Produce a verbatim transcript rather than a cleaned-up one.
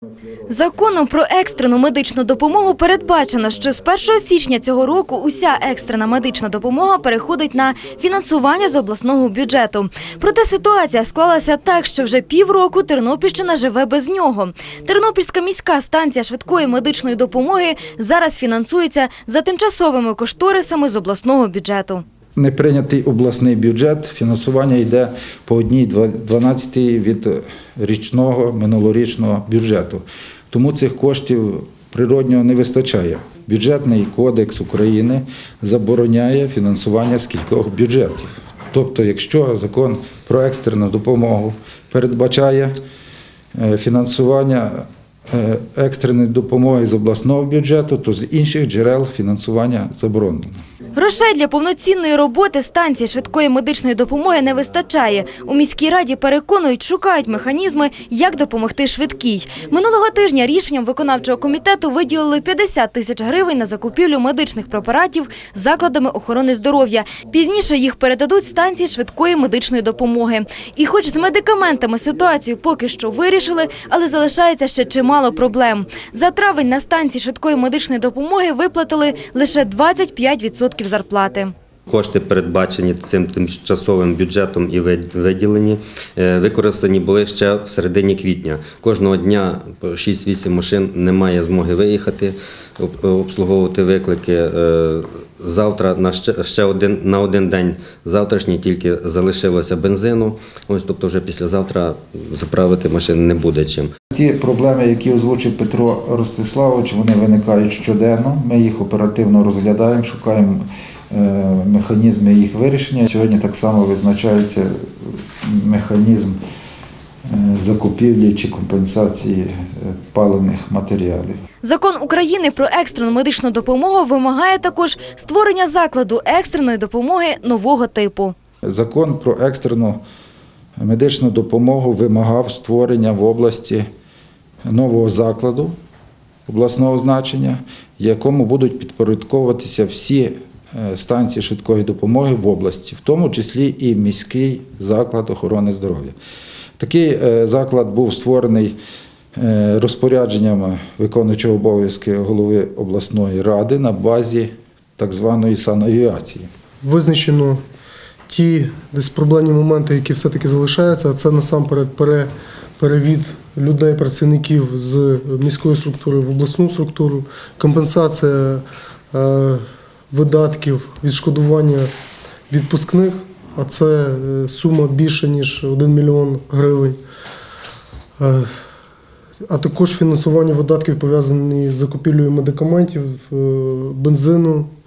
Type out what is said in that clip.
Законом про екстрену медичну допомогу передбачено, що з першого січня цього року уся екстрена медична допомога переходить на фінансування з обласного бюджету. Проте ситуація склалася так, що вже півроку Тернопільщина живе без нього. Тернопільська міська станція швидкої медичної допомоги зараз фінансується за тимчасовими кошторисами з обласного бюджету. Не прийнятий обласний бюджет, фінансування йде по одній дванадцятій від річного минулорічного бюджету. Тому цих коштів природньо не вистачає. Бюджетний кодекс України забороняє фінансування з кількох бюджетів. Тобто, якщо закон про екстрену допомогу передбачає фінансування екстреної допомоги з обласного бюджету, то з інших джерел фінансування заборонено. Грошей для повноцінної роботи станції швидкої медичної допомоги не вистачає. У міській раді переконують, шукають механізми, як допомогти швидкій. Минулого тижня рішенням виконавчого комітету виділили п'ятдесят тисяч гривень на закупівлю медичних препаратів закладами охорони здоров'я. Пізніше їх передадуть станції швидкої медичної допомоги. І хоч з медикаментами ситуацію поки що вирішили, але залишається ще чимало проблем. За травень на станції швидкої медичної допомоги виплатили лише двадцять п'ять відсотків зарплати. Кошти, передбачені цим тимчасовим бюджетом і виділені, використані були ще в середині квітня. Кожного дня по шість-вісім машин немає змоги виїхати, обслуговувати виклики. Завтра на ще, ще один, на один день завтрашній тільки залишилося бензину, ось, тобто вже післязавтра заправити машини не буде чим. Ті проблеми, які озвучив Петро Ростиславович, вони виникають щоденно. Ми їх оперативно розглядаємо, шукаємо механізми їх вирішення. Сьогодні так само визначається механізм закупівлі чи компенсації паливних матеріалів. Закон України про екстрену медичну допомогу вимагає також створення закладу екстреної допомоги нового типу. Закон про екстрену медичну допомогу вимагав створення в області нового закладу обласного значення, якому будуть підпорядковуватися всі станції швидкої допомоги в області, в тому числі і міський заклад охорони здоров'я. Такий заклад був створений розпорядженням виконуючого обов'язки голови обласної ради на базі так званої санавіації. Визначено ті десь проблемні моменти, які все-таки залишаються, а це насамперед перевід людей, працівників з міської структури в обласну структуру, компенсація видатків, відшкодування відпускних, а це сума більше, ніж один мільйон гривень. А також фінансування видатків, пов'язані з закупівлею медикаментів, бензину,